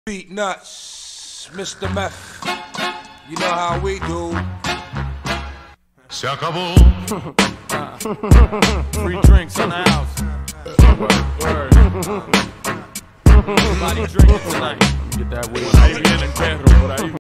Beat nuts, Mr. Meth. You know how we do. Se acabó. Free drinks in the house. Word. Everybody drinking tonight. Get that weed. Ahí viene el perro por ahí.